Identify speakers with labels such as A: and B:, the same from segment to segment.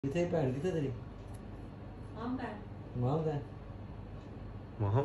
A: किथे भैन किथे तेरी
B: माम का
C: महम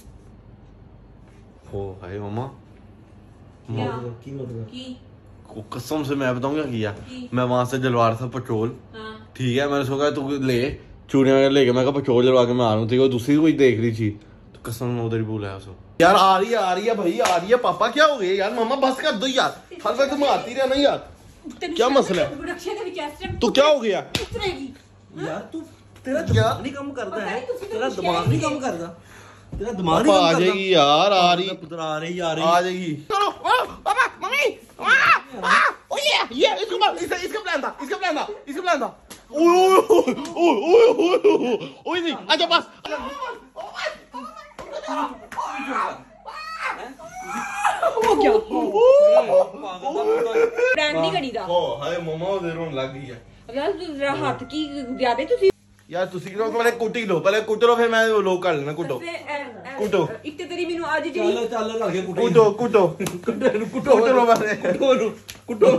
C: हो हाय मम्मा
A: की मतलब
C: को कसम से मैं बताऊं क्या किया मैं वहां से जलवा रहा था पेट्रोल। ठीक है मैंने सोचा तू ले चूड़ियां वगैरह लेके मैं कहा पेट्रोल जलवा के मैं आ रहा हूँ ठीक है दूसरी कोई देख रही थी तो कसम में उधर ही बोला उसको यार आ रही है भाई आ रही है पापा क्या हो गया यार मम्मा बस कर दो यार हर वक्त तुम आती रहना यार क्या मसला है तो क्या हो गया
A: यार तू तेरा दिमाग नहीं काम करता है तेरा दिमाग नहीं काम करता तेरा दिमाग नहीं
C: आ जाएगी यार आ रही
A: पुत्र आ रही आ
C: जाएगी चलो पापा मम्मी ओ ये इसका प्लान था ओए नहीं आजा बस
B: वो क्या प्रैंक नहीं करी दा
C: ओ हाय मम्मा दे रोन लग गई है
B: यार तेरा हाथ की ज्यादा तुसी
C: यार तुसी किलो पहले कुटी लो पहले कुट लो फिर मैं वो लोग कर लेना कुटो कुटो
B: एक ते तेरी मेनू आज जी
A: चल लगे
C: कुटो लो पहले कुटो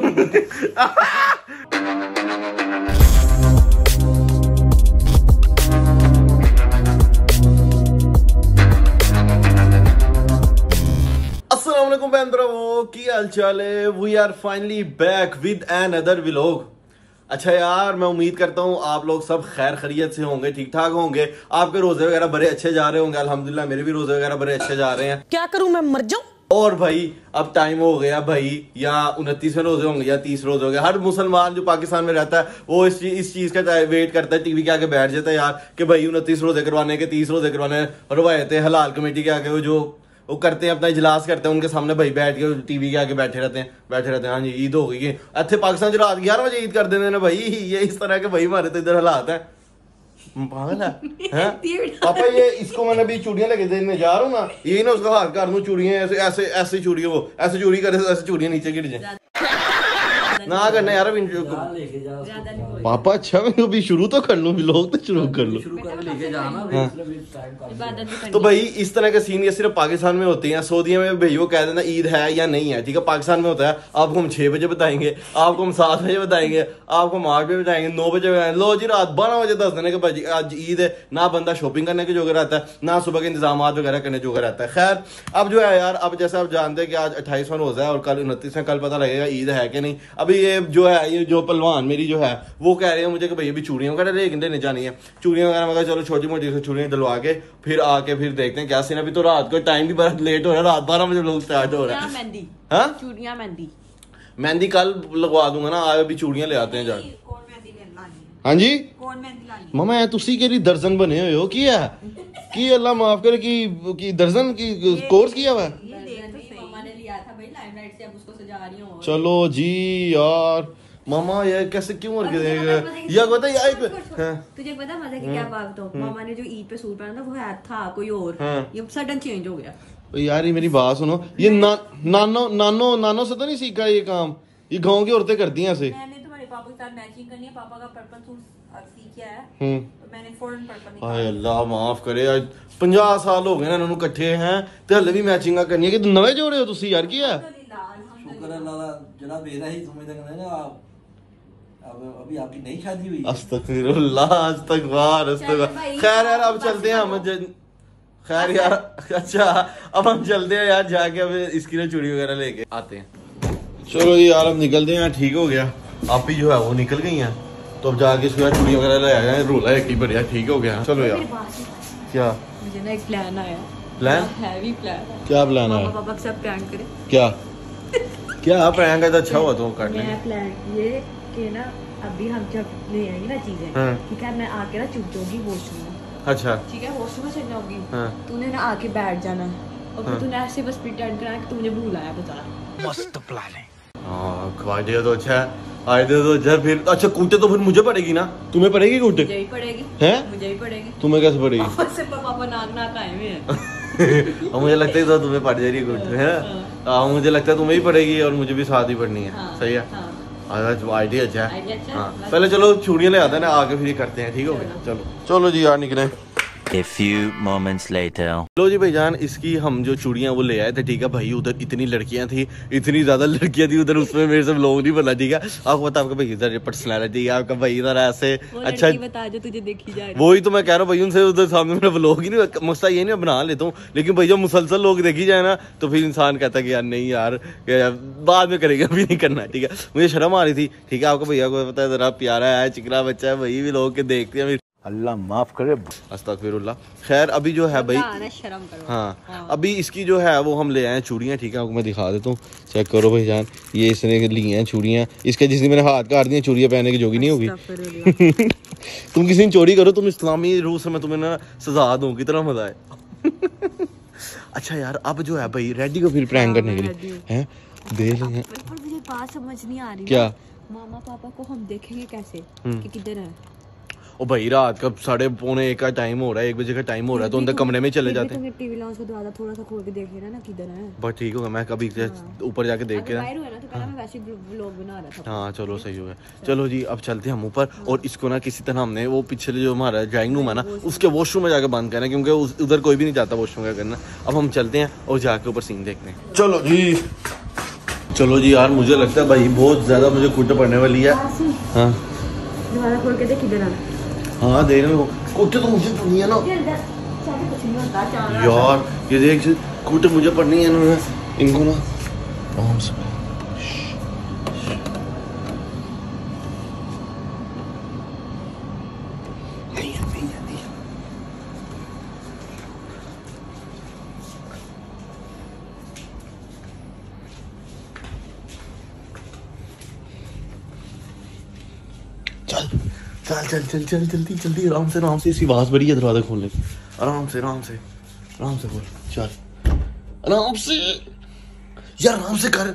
C: अस्सलामुअलैकुम बैंद्रो की हाल चाल है we are finally back with another vlog. अच्छा यार मैं उम्मीद करता हूँ आप लोग सब खैर खैरियत से होंगे ठीक ठाक होंगे आपके रोजे वगैरह बड़े अच्छे जा रहे होंगे अल्हम्दुलिल्लाह मेरे भी रोजे वगैरह बड़े अच्छे जा रहे हैं।
B: क्या करूं मैं मर जाऊं
C: और भाई अब टाइम हो गया भाई या 29वें रोजे होंगे या 30 रोजे होंगे। हर मुसलमान जो पाकिस्तान में रहता है वो इस चीज का वेट करता है टीवी के आगे बैठ जाता है यार कि भाई 29 रोजे करवाने के 30 रोजे करवाने रवायतें हलाल कमेटी के आगे वो करते हैं अपना इजलास करते हैं उनके सामने भाई बैठ के टीवी के आगे बैठे रहते हैं हाँ जी ईद हो गई है अच्छे पाकिस्तान रात 11 बजे ईद कर देते हैं भाई ये इस तरह के भाई हमारे तो इधर हालात है पागल है पापा ये इसको मैंने अभी चूड़ियां लेके देने जा रहा हूँ ना यही ना उसका हाथ कर दूं चूड़ियां ऐसे चूड़ियां वो ऐसे चूड़ी करे ऐसे चूड़ियां नीचे गिर जाए ना करना यार अभी पापा अच्छा मैं अभी शुरू तो कर लूं लोग तो शुरू कर लो
A: लेके जाना
C: तो भाई इस तरह के सीन ये सिर्फ पाकिस्तान में होते हैं। सऊदीया में भाई वो कह देना ईद है या नहीं है ठीक है पाकिस्तान में होता है आपको हम 6 बजे बताएंगे आपको हम 7 बजे बताएंगे आपको हम 8 बजे बताएंगे 9 बजे बताएंगे लो जी रात 12 बजे दस देने के भाई आज ईद है ना बंदा शॉपिंग करने के जोगा रहता है ना सुबह के इंतजाम वगैरह करने जोगा रहता है। खैर अब जो है यार अब जैसे आप जानते हैं कि आज 28वां रोजा है और कल 29वां कल पता लगेगा ईद है कि नहीं। अभी ये जो है ये जो पहलवान मेरी जो है वो कह रहे हैं मुझे कि भाई अभी चूड़ियां वगैरह लेने जानी है चूड़ियां वगैरह मगर चलो छोटी मोटी से चूड़ियां दिलवा के फिर आके फिर देखते हैं क्या सीन। अभी तो रात को टाइम भी बड़ा लेट हो रहा है रात 12 बजे लोग स्टार्ट हो रहा है। मेहंदी कल लगवा दूंगा ना आज अभी चूड़ियां ले आते हैं जाके। हाँ जी मम्मा तुसी के लिए दर्जन बने हुए हो की अल्लाह माफ करे कि दर्जन की कोर्स किया हुआ है। चलो जी यार मामा ये कैसे क्यों या पता
B: तुझे पता मजा की क्या बात तो मामा ने जो ईद पे सूट पहना था वो है था कोई और ये सडन चेंज हो गया।
C: यार ये मेरी बात सुनो ये नानो से तो नहीं सीखा ये काम ये गाँव की औरतें करती हैं ऐसे।
B: मैंने तुम्हारे पापा के साथ मैचिंग करनी है पापा का पर्पल सूट सीखा है तो मैंने फौरन पर्पल निकाला।
C: हाय अल्लाह माफ करे 50 साल हो गए ना इन्होंने इकट्ठे हैं ते हल्ले भी मैचिंग करनी है कि नवे जोड़े हो तुसी यार की है
A: शुक्र अल्लाह जनाब बेरा ही समझ तक ना आप अब अभी आपकी नई शादी हुई है।
C: अस्तगफिरुल्लाह अस्तगफार खैर यार अब चलते हैं हम खैर यार अच्छा अब हम चलते हैं यार जाके अब इसकी ना चूड़ी वगैरह लेके आते हैं। चलो जी यार अब निकलते हैं ठीक हो गया आप ही जो है वो निकल गई हैं तो अब जाके इसको चूड़ी वगैरह ले आए रोला एक ही बढ़िया ठीक हो गया। चलो यार क्या
B: मुझे ना एक प्लान आया
C: प्लान
B: हैवी प्लान
C: क्या प्लान आया
B: पापा के साथ प्रैंक करे
C: क्या प्रैंक है तो अच्छा हुआ तो कर लेंगे।
B: प्लान ये कि ना अभी हम जब ले आएंगे ना चीजें ठीक है मैं आके ना चुप जाऊंगी वॉशरूम में। अच्छा ठीक है वॉशरूम में चल जाऊंगी तूने ना आके बैठ जाना और फिर तूने ऐसे बस प्रिटेंड करना कि तू मुझे भूलाया बता।
C: मस्त प्लान है आइडिया तो अच्छा है आइडिया तो अच्छा फिर अच्छा कूटे तो फिर मुझे पड़ेगी ना तुम्हें पड़ेगी कूटे
B: मुझे ही पड़ेगी
C: हैं
B: मुझे ही पड़ेगी तुम्हें
C: कैसे पड़ेगी
B: पापा नाक आए हुए हैं
C: मुझे लगता है तो तुम्हें पड़ जाएगी कूटे है मुझे लगता है तुम्हें ही पड़ेगी और मुझे भी साथ ही पड़नी है। सही है आइडिया अच्छा है। हाँ पहले चलो चूड़ियां ले आते हैं ना आगे फिर करते हैं ठीक हो गया। चलो जी यार निकले
D: A few moments later.
C: लो जी भाईजान, इसकी हम जो चूड़ियां वो ले आए थे, ठीक है भाई। उधर इतनी लड़कियां थी, इतनी ज्यादा लड़कियां थी उधर, उसमें मेरे से व्लॉग नहीं बना, ठीक है। आपको बता, आपका भाई इधर पर्सनैलिटी, आपका भाई इधर ऐसे अच्छा
B: बता जो तुझे देखी जाए।
C: वही तो मैं कह रहा हूँ भाई, उनसे उधर सामने मेरा व्लॉग ही नहीं, मसला ये नहीं, मैं बना लेता हूँ, लेकिन भाई जब मुसलसल लोग देखी जाए ना तो फिर इंसान कहता है कि यार नहीं यार बाद में करेगा, अभी नहीं करना, ठीक है। मुझे शर्म आ रही थी, ठीक है। आपको भैया को पता है जरा प्यारा है, चिकना बच्चा है, वही भी लोग के देखते हैं,
E: अल्लाह माफ करे।
C: अस्तगफिरुल्लाह। खैर अभी जो है भाई,
B: शर्म करो।
C: हाँ अभी इसकी जो है वो हम ले आए हैं चूड़ियाँ, ठीक है। आपको मैं दिखा देता हूँ, चेक करो भाईजान। ये इसने ली हैं चूड़ियाँ, इसके जिस दिन मेरे हाथ काट दिए, चूड़ियाँ पहनने की जोगी नहीं होगी। तुम किसी दिन चोरी करो, तुम इस्लामी रूल से मैं तुम्हें ना सजा दूँ, कितना मजा है। अच्छा यार, अब जो है भाई रेडी को फिर प्रैंक करने के लिए हैं, दे लेंगे।
B: मुझे बात समझ नहीं आ रही
C: क्या,
B: मामा पापा को हम देखेंगे कैसे कि किधर है?
C: ओ भाई रात का 12:45 का टाइम हो रहा है, 1 बजे का टाइम हो रहा है, तो अंदर कमरे में चले जाते हैं।
B: टीवी लाउंज का दरवाजा थोड़ा सा खोल के देख लेना ना किधर है।
C: बस ठीक होगा, मैं कभी ऊपर जाके देख के ना,
B: बाहर हुआ ना तो कहना मैं वैसे व्लॉग बना रहा था।
C: हाँ चलो सही हो गया। चलो जी अब चलते हैं हम ऊपर, और इसको ना किसी तरह हमने वो पिछले जो हमारा ड्राइंग रूम है ना, उसके वॉशरूम में जाके बंद करना, क्योंकि उधर कोई भी नहीं जाता वॉशरूम का करना। अब हम चलते हैं और जाके ऊपर सीन देखते हैं। चलो जी, चलो जी यार, मुझे लगता है भाई बहुत ज्यादा मुझे कुट पड़ने वाली है। हाँ
B: दरवाजा खोल के देख किधर है।
C: हाँ देख रहे हो, कुटे तो मुझे पड़नी है ना यार, ये देख कुटे मुझे पड़नी है ना, इनको ना आराम से। चल चल चल चल जल्दी जल्दी, आराम से इसकी आवाज बड़ी है, दरवाजा खोलने की। आराम से बोल, चल आराम से यार, आराम से कर।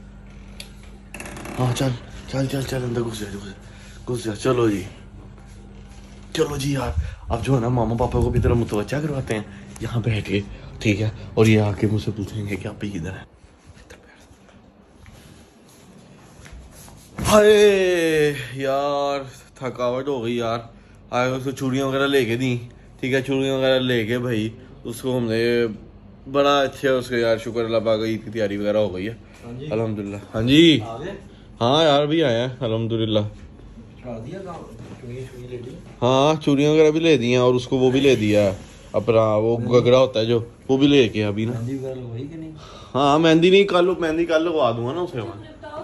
C: हाँ चल चल चल चल अंदर घुस जा। चलो जी यार, अब जो है ना मामा पापा को भी तरह मुतवज्जा करवाते हैं यहाँ बैठ के, ठीक है। और ये आके मुझसे पूछेंगे कि आप किधर है। हाय यार, थकावट हो गई यार। आगे उसको चूड़ियाँ वगैरह लेके दी, ठीक है। चूड़ियाँ वगैरह लेके भाई उसको हमने बड़ा अच्छे, उसको यार शुक्र अल्लाह पाक, ईद की तैयारी वगैरह हो गई है अल्हम्दुलिल्लाह। हाँ जी, हाँ यार भी आए हैं अल्हम्दुलिल्लाह। हाँ चूड़ियाँ वगैरह भी ले दी हैं, और उसको वो भी ले दिया है अपना वो गगरा होता है जो, वो भी लेके अभी ना। हाँ मेहंदी नहीं, कल मेहंदी कल लगवा दूंगा ना उसे।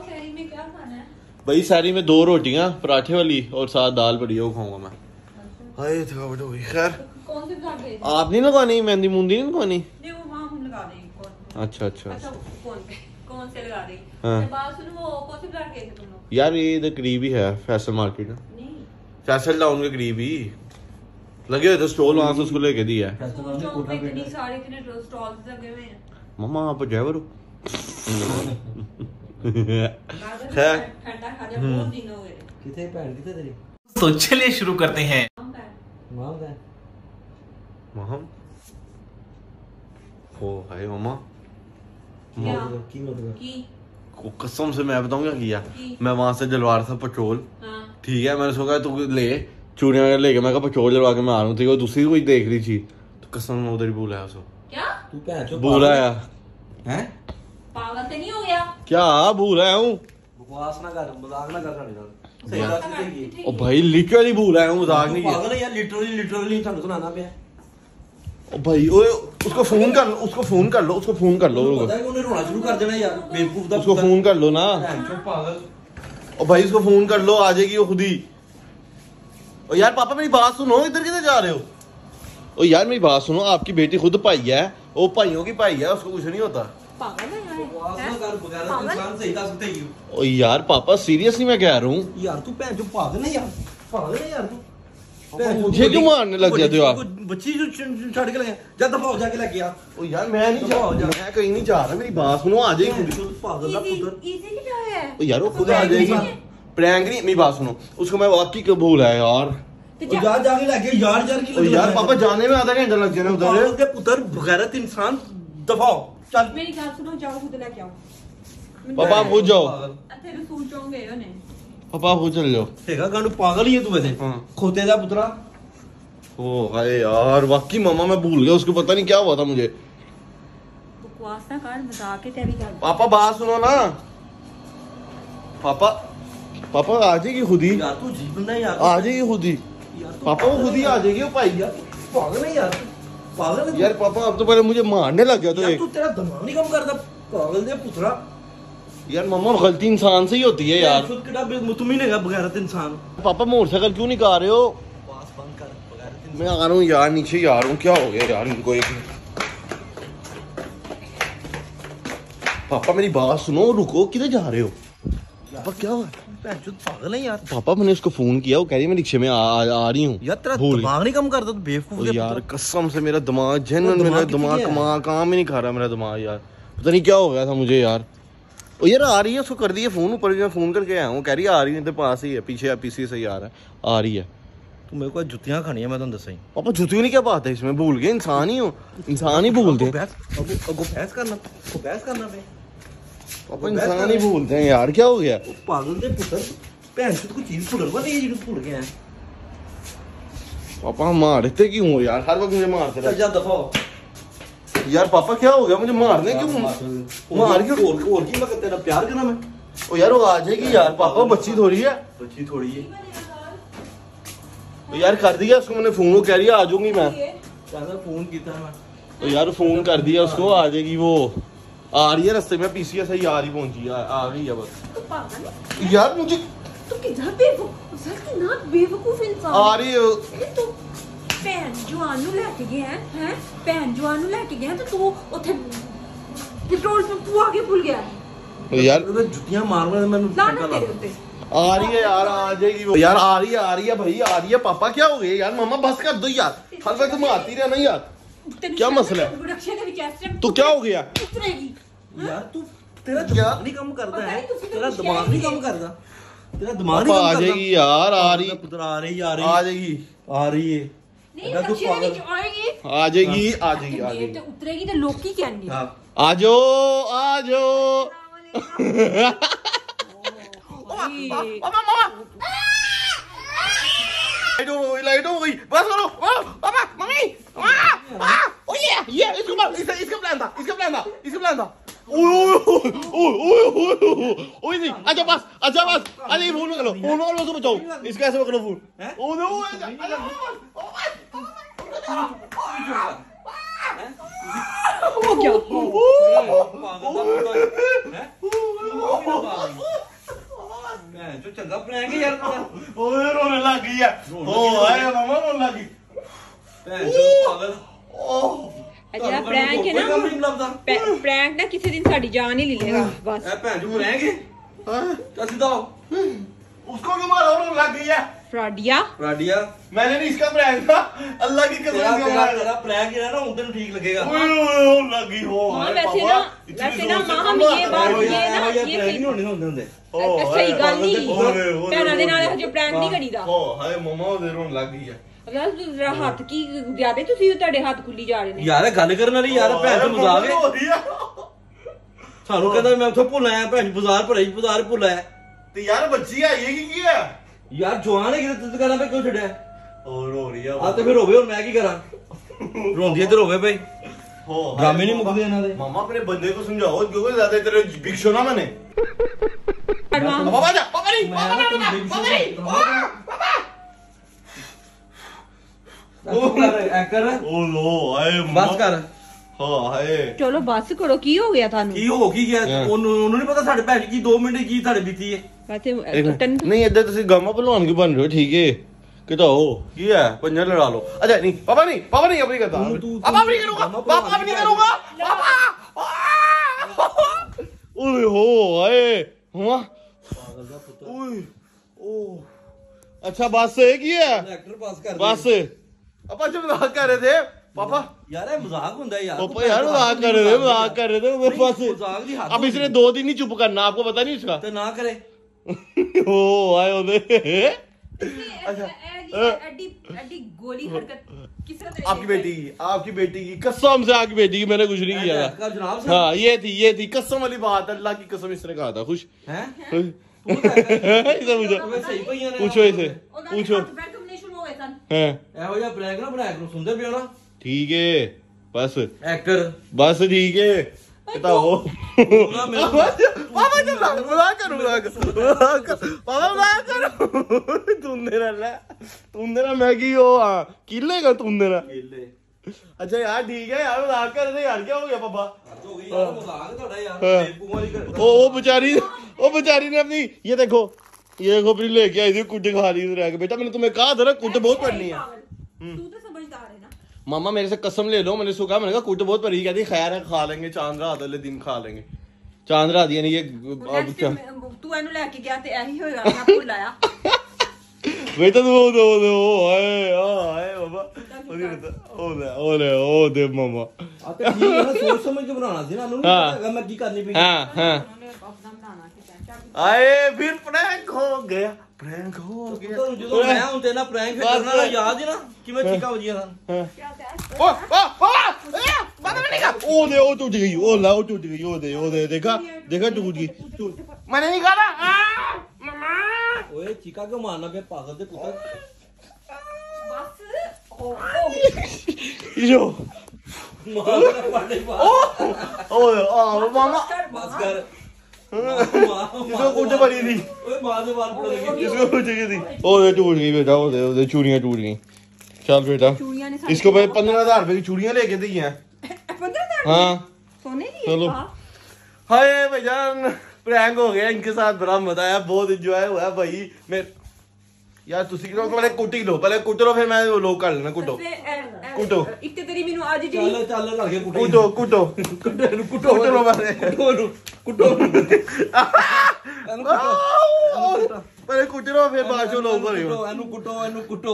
C: भाई सारी में 2 रोटियां पराठे वाली और साथ दाल पड़ी है, वो खाऊंगा मैं। हाय थकावट हो गई। खैर आप नहीं लगवानी मेहंदी मुंदी, नहीं लगवानी? अच्छा
B: कौन से लगा रही? बात सुनो, वो कौन से ब्रांड के थे तुम लोग?
C: यार ये इधर करीब ही है, फैसल मार्केट नहीं, फैसल टाउन के करीब ही लगे हुए थे स्टॉल, वहां से उसको लेके दिया है। मामा आप ड्राइवर हो?
F: तो चलिए शुरू करते हैं।
C: हाय मामा कसम से मैं बताऊं क्या किया, मैं वहां से जलवा रहा था पेट्रोल, ठीक है। मैंने सोचा तू ले चूड़ियां लेके, मैं पेट्रोल जलवा के मैं आ रहा हूँ, ठीक है। दूसरी कोई देख रही थी तो कसम में उधर ही भूला उसको। क्या भूला है?
B: पागल तो नहीं हो गया?
C: क्या भूल आया हूँ?
A: बकवास ना कर, मजाक ना कर।
C: ओ भाई लिटरली भूल आया हूँ, मजाक नहीं किया।
A: पागल है यार, लिटरली थानू सुनाना पे।
C: ओ भाई ओए उसको फोन कर लो, उसको फोन कर लो।
A: पता है कि उन्हें रोना शुरू कर देना यार, बेवकूफ दा।
C: उसको फोन कर लो ना।
A: पागल।
C: ओ भाई उसको फोन कर लो, आ जाएगी वो खुद ही। ओ यार पापा मेरी बात सुनो, इधर किधर जा रहे हो? ओ यार मेरी बात सुनो, आपकी बेटी खुद भाई है, वो भाइयों की भाई है, उसको कुछ नहीं होता। ओ यार पापा सीरियसली मैं कह रहा हूँ
A: यार, तू जो पागल है यार, तू
C: मुझे क्यों मारने लग गया? तो यार
A: बच्ची जो छड़ के लगे, जा दफा हो जाके लग गया।
C: ओ यार मैं नहीं जा रहा, मैं कहीं नहीं जा रहा, मेरी बात सुनो, आ जाएगी।
A: पागल दा पुत्र।
C: ओ यार वो खुद आ जाएगी, प्रैंक नहीं। मेरी बात सुनो, उसको मैं वाकई क्यों भूल है यार।
A: जा जाके लगे यार की
C: यार पापा जाने में आधा घंटा लग जाना उधर
A: के पुत्र, बगैरत इंसान, दफा हो। चल
B: मेरी बात सुनो, जाओ खुद लेके आओ।
C: पापा आप खुद जाओ।
B: तेरे सूट जाओगे ने
C: पापा आप खुद चल जाओ।
A: हैगा गांडू, पागल ही है तू वैसे। खोते दा पुत्रा,
C: ओ हाय यार वाकई मामा मैं भूल गया, उसको पता नहीं क्या हुआ था मुझे।
B: बकवास ना कर, मजाक है तेरी गल।
C: पापा बात सुनो ना, पापा पापा आ जाएगी खुद ही
A: यार तू जी बंदा यार,
C: आ जाएगी खुद ही पापा, वो खुद ही आ जाएगी वो भाई।
A: यार पागल है यार, पागल है
C: यार पापा अब तो पहले मुझे मारने लग गया तो
A: यार,
C: एक
A: तू तेरा दिमाग नहीं काम करता पागल दे पुत्रा।
C: यार मामा गलती इंसान से ही होती है यार।
A: खुद कितना तुम ही नहीं बगैरत इंसान।
C: पापा मोटरसाइकिल क्यों नहीं गा रहे हो?
A: बस बंद कर, बगैरत
C: मैं आ रहा हूँ यार, नीचे आ रहा हूँ। क्या हो गया यार इनको एक। पापा मेरी बात सुनो, रुको, किधर जा रहे हो? पापा क्या हुआ?
A: पागल है यार।
C: पापा मैंने उसको फोन किया, वो कह रही मैं रिक्शे में आ रही हूँ।
A: यार तेरा दिमाग नहीं काम करता, तू बेवकूफ है
C: यार कसम से मेरा दिमाग जेन्युइन, मेरा दिमाग काम ही नहीं खा रहा मेरा दिमाग यार। पता नहीं क्या हो गया था मुझे यार। ओ यार आ रही है, उसको कर दिया फोन, ऊपर मैं फोन करके आया हूँ, कह रही है आ रही है, तेरे पास ही है, पीछे पीछे से ही आ रहा है, आ रही है।
A: तू मेरे को जुतियां खानी है, मैं तुम दसा ही।
C: पापा जुतियों नहीं क्या बात है इसमें, भूल गए, इंसान ही हो, इंसान ही भूलते।
A: बहस करना पे
C: पापा इंसान ही भूलते हैं यार, क्या हो गया?
A: पागल दे पुत्र, भैन चोद को चीज भूल गया, ये चीज भूल गया है।
C: पापा मारते क्यों हो यार, हर वक्त मुझे मारते
A: चल
C: रहते
A: जा दफा
C: यार। पापा क्या हो गया, मुझे मारने क्यों? मार क्यों?
A: और की मैं तेरा प्यार करना मैं।
C: ओ यार वो आ जाएगी यार, पापा बच्ची थोड़ी है।
A: बच्ची थोड़ी है
C: तो यार कर दिया उसको मैंने फोन, वो कह रही है आ जाऊंगी मैं।
A: ज्यादा फोन किया मैं
C: तो यार फोन कर दिया उसको, आ जाएगी वो, आ रही है रास्ते में, पीसीएस ही आ रही, पहुंची आ गई है बस। यार मुझे
B: तू किधर बेवकूफ इंसान
C: आ रही है
B: तू। ਭੈਣ ਜਵਾਨ ਨੂੰ ਲੈ ਕੇ ਗਿਆ ਹੈ ਭੈਣ ਜਵਾਨ ਨੂੰ ਲੈ ਕੇ ਗਿਆ ਤੇ ਤੂੰ ਉੱਥੇ ਪੈਟਰੋਲ ਪੰਪ ਤੂੰ ਆ ਕੇ ਭੁੱਲ ਗਿਆ
C: यार।
A: जुतियां मारना मैंने
B: ਨਾ ਨਾ ਤੇਰੇ ਉੱਤੇ
C: आ रही है यार, आ जाएगी वो यार, आ रही है भाई, आ रही है। पापा क्या हो गए यार, मामा बस कर दो यार, हर वक्त तुम आती रहना यार, क्या मसला है?
B: रक्षा ਦੇ ਵਿੱਚ ਇਸ ਟਾਈਮ
C: तो क्या हो गया
B: उतरेगी
A: यार तू तेरा दिमाग नहीं काम करता है, तेरा दिमाग नहीं काम करता, तेरा दिमाग नहीं
C: पापा
A: काम
C: आ
A: करता।
C: जाएगी यार, आ रही
A: पुत्र आ रही
C: आ जाएगी
B: ਨਹੀਂ ਰक्षा ਦੇ ਵਿੱਚ ਆਏਗੀ
C: आ जाएगी आ जाएगी आ
B: ਤੇ
C: जाएगी।
B: ਉਤਰੇਗੀ ਤੇ ਲੋਕੀ ਕਹਿਣਗੇ
A: हां
C: आ जाओ लाइट हो गई, बस करो पापा मम्मी। ओ ये इसका प्लान था। ओए नहीं, आजा बस अरे फोन में करो उसको बचाओ, इसको ऐसे पकड़ो फोन। ओ नो
B: वो क्या
A: मैं जो चंगा प्रैंक है यार तेरा।
C: ओए रोने लग गई है, ओ आए मामा रोने लग गई।
A: भैन चोद पागल
B: ਜਿਹੜਾ ਪ੍ਰੈਂਕ ਹੈ ਨਾ ਪ੍ਰੈਂਕ ਨਾ ਕਿਸੇ ਦਿਨ ਸਾਡੀ ਜਾਨ ਹੀ ਲੈ ਲੇਗਾ ਬਸ
A: ए भैन जो प्रैंक है चल सीधा हो।
C: उसको क्यों मारा, रोने लग गई है।
B: ਫਰਾਡੀਆ
A: राडिया
C: मैंने नहीं, इसका प्रैंक था, अल्लाह की कसम
A: तेरा
C: से
A: तेरा
C: मारा।
A: तेरा प्रैंक है ना, उन दिन ठीक लगेगा।
C: ओए लग गई हो।
B: हाँ वैसे ना माँ हम ये बात ये ना ये
A: प्रैंक नहीं होने होंदे
B: सही गल नहीं भैणा दे नाल हजे प्रैंक नहीं करीदा।
C: ओ हाय मम्मा ਉਹਦੇ ਰੋਣ ਲੱਗ ਗਈ ਹੈ।
B: ਅਗਲਾ ਹੱਥ ਕੀ ਜਿਆਦੇ ਤੁਸੀਂ ਤੁਹਾਡੇ ਹੱਥ ਖੁੱਲੀ ਜਾ ਰਹੇ ਨੇ
A: यार गल करन वाली यार भैन चोद मजाक है। ਸਾਨੂੰ ਕਹਿੰਦਾ ਮੈਂ ਉੱਥੇ ਭੁੱਲ ਆਇਆ, ਭੈਣ ਬਾਜ਼ਾਰ ਭੁੱਲ ਆਇਆ।
C: ਤੇ ਯਾਰ ਬੱਚੀ ਆਈ ਹੈ ਕੀ ਹੈ
A: ਯਾਰ ਜਵਾਨ ਹੈ ਕਿ ਤੂੰ ਕਹਿੰਦਾ ਕਿਉਂ ਛੱਡਿਆ?
C: ਹੋਰ ਹੋ ਰਹੀ
A: ਆ ਤੇ ਫਿਰ ਹੋਵੇ, ਹੁਣ ਮੈਂ ਕੀ ਕਰਾਂ? ਰੋਂਦੀ ਇੱਧਰ ਹੋਵੇ ਭਾਈ,
C: हो
A: ड्रामे नहीं मुकदे ਇਹਨਾਂ ਦੇ।
C: मामा अपने बंदे को समझाओ, क्योंकि ज्यादा तेरे बिग शो ना मैंने। पापा जा, पापा नहीं,
A: मैं ना तुम बिग शो कर
C: ओ लो आए
A: बस कर।
C: हां हाय
B: ਚਲੋ ਬੱਸ ਕਰੋ ਕੀ ਹੋ ਗਿਆ ਤੁਹਾਨੂੰ
A: ਕੀ ਹੋ ਕੀ ਗਿਆ? ਉਹਨੂੰ ਨਹੀਂ ਪਤਾ ਸਾਡੇ ਭੈਣ ਕੀ 2 ਮਿੰਟ ਕੀ ਤੁਹਾਡੇ ਬੀਤੀ ਹੈ।
B: ਵੈਸੇ
C: नहीं इधर ਤੁਸੀਂ ਗਾਮਾ ਪਹਿਲਵਾਨ ਕਿਉਂ ਬਣ ਰਹੇ ਹੋ? ठीक है ਕਿਤਾ ਹੋ ਕੀ ਹੈ ਪੰਜਾ ਲੜਾ ਲਓ। अच्छा नहीं पापा नहीं अपनी करता, पापा नहीं करूंगा, पापा नहीं करूंगा, पापा ओए हो आए हुआ ओए ओ अच्छा बस एक ही है
A: एक्टर पास कर
C: बस अपा जो मजाक कर रहे थे पापा
A: यार ये मजाक ਹੁੰਦਾ यार।
C: पापा यार मजाक कर रहे थे मेरे पास।
A: मजाक दी हद
C: अब इसने 2 दिन नहीं चुप करना, आपको पता नहीं इसका।
A: ਤੇ ਨਾ ਕਰੇ।
C: ओ आए ओदे
B: ਐਡੀ ਗੋਲੀ हरकत किस तरह
C: आपकी बेटी की कसम से, आपकी बेटी की मैंने कुछ नहीं किया था।
A: जनाब साहब
C: हाँ ये थी कसम वाली बात, अल्लाह की कसम इसने कहा था। खुश
A: हैं
C: इधर पूछो,
A: ਸਹੀ ਪਈਆਂ ਨੇ।
C: पूछो इसे पूछो
B: तुमने शुरू हो गया था
C: हैं
A: ਇਹੋ ਜਿਹਾ ਪ੍ਰੈਂਕ ਨਾ ਬਣਾਇਆ ਕਰੋ ਸੁਣਦੇ ਪਿਓ ਨਾ
C: ठीक है बस
A: ਐਕਟਰ
C: बस ठीक है बताओ पापा जब मजाक करो तूने ना मैं की हो किले का तूने ना अच्छा यार ठीक है यार मजाक कर रहे यार क्या हो गया पापा
A: ਹੋ ਗਈ ਯਾਰ ਮਜ਼ਾਕ ਤੁਹਾਡਾ ਯਾਰ ਬੇਵਕੂਫ ਵਾਲੀ ਕਰ
C: वो बेचारी ने अपनी ये देखो अपनी लेके आई थी कुट खा ली रह के बेटा मैंने तुम्हें कहा था ना कुट बहुत पड़नी है
B: तू तो समझदार है ना
C: मामा मेरे से कसम ले लो मैंने उसको कहा मैंने कहा कुट बहुत पड़ी कहती खैर है खा लेंगे चांद रात वाले दिन खा लेंगे चांद रात यानी ये
B: तू एनु लेके गया ते यही होगा मैं भूल आया
C: बेटा तू आए बाबा ओ दे मामा
A: ਆ ਤੇ ਠੀਕ ਹੈ ਨਾ ਸੋਚ ਸਮਝ ਕੇ ਬਣਾਉਣਾ ਸੀ ਨਾ ਨੂੰ ਨਹੀਂ ਪਤਾ ਮੈਂ ਕੀ ਕਰਨੀ ਪਈ
C: हां हां
B: अपना बनाना कि
C: आए फिर प्रैंक हो गया
A: ਤੁਹਾਨੂੰ ਜਦੋਂ ਮੈਂ ਹੁਣ ਤੇ ਨਾ ਪ੍ਰੈਂਕ ਕਰਨਾ ਨਾ ਯਾਦ ਹੀ ਨਾ ਕਿਵੇਂ ਚੀਕਾਂ ਵਜੀਆਂ ਸਨ
C: ओ टूट गई ओ ला ओ टूट गई ओ दे देखा टूट गई मैंने नहीं कहा मामा
A: ਓਏ ਚੀਕਾਂ ਕਿਉਂ ਮਾਰਨਾ ਪਿਆ ਪਾਗਲ ਦੇ ਪੁੱਤ
B: बस
C: यो
A: ਮਾਰਨਾ ਪੜਨੇ ਪਾ
C: मामा
A: ਬਸ ਕਰ
C: इसको कुट पड़ी थी
A: ਓਏ ਮਾਰ ਦੇ ਵਾਰ ਪੜ ਗਈ
C: इसको कुट गई थी ओ टूट गई बेटा ओ दे चूड़ियां टूट गई चल बेटा
B: चूड़ियां ने
C: इसको भाई 15,000 रुपए की चूड़ियां लेके दी हैं
B: 15,000
C: हाँ
B: सोने की
C: चलो हाय भाईजान प्रैंक हो गया इनके साथ बड़ा मजा आया बहुत एंजॉय हुआ भाई मैं यार तुसी किलो पहले कुटी लो पहले कुट लो फिर मैं वो लोग कर लेना कुटो कुटो
B: ਇੱਕ ਤੇਰੀ ਮੈਨੂੰ ਅੱਜ ਜੀ
A: ਚੱਲ ਰਲ ਕੇ ਕੁੱਟੇ
C: कुटो कुटो लो पहले पहले कुट लो फिर बाद में लोग करियो
A: ਇਹਨੂੰ ਕੁੱਟੋ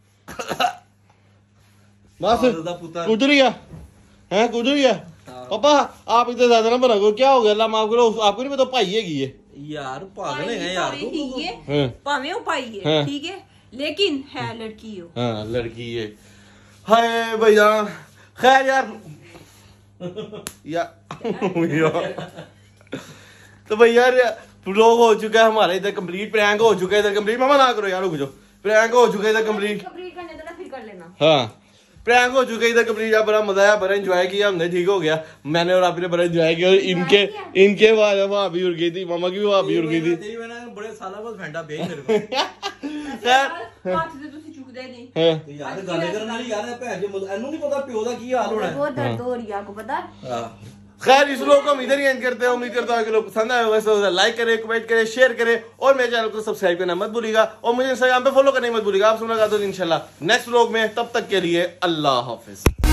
C: बस
A: ਦਾ ਪੁੱਤਰ
C: कुट लिया हैं कुट लिया पापा आप इतने ज्यादा ना बना क्या हो गया अल्लाह माफ करो आपको नहीं पता भाई हैगी है
A: ਯਾਰ ਪਾਗਲ ਹੈ ਯਾਰ ਤੂੰ
B: ਭਾਵੇਂ ਉਹ ਪਾਈ ਹੈ ਠੀਕ ਹੈ लेकिन है लड़की हो
C: हाँ लड़की है हाय भैया खैर यार तो भैया लोग हो चुका है हमारा इधर कंप्लीट प्रैंक हो चुका है इधर कंप्लीट मामा ना करो यार रुक जाओ प्रैंक हो चुका है इधर कंप्लीट
B: करने देना फिर कर लेना
C: हाँ प्रैंक हो चुका है इधर कंप्लीट यार बड़ा मजा आया बड़ा एंजॉय किया हमने ठीक हो गया मैंने और आपने बड़ा एंजॉय किया और इनके बाद वहाँ भी उड़ गई थी मामा की वहाँ भी उड़ गई थी
A: तेरी मैंने बड़े सालों बाद फेंटा बेच मेरे को
C: यार
B: हाथ से ਤੁਸੀਂ ਚੁੱਕਦੇ ਨਹੀਂ
A: ਯਾਰ ਗੱਲ ਕਰਨ ਵਾਲੀ ਯਾਰ ਭੈਣ ਜੀ ਇਹਨੂੰ ਨਹੀਂ ਪਤਾ ਪਿਓ ਦਾ ਕੀ ਹਾਲ ਹੋਣਾ
B: बहुत दर्द हो रही है आपको पता
A: ਹਾਂ
C: खैर इस लोग को हम इधर ही एंड करते हैं उम्मीद करता हूँ कि लोग पसंद आए होगा तो लाइक करें कमेंट करें शेयर करें और मेरे चैनल को सब्सक्राइब करना मत भूलिएगा और मुझे इंस्टाग्राम पे फॉलो करना मत भूलिएगा आप सुना तो इंशाल्लाह नेक्स्ट व्लॉग में तब तक के लिए अल्लाह हाफिज।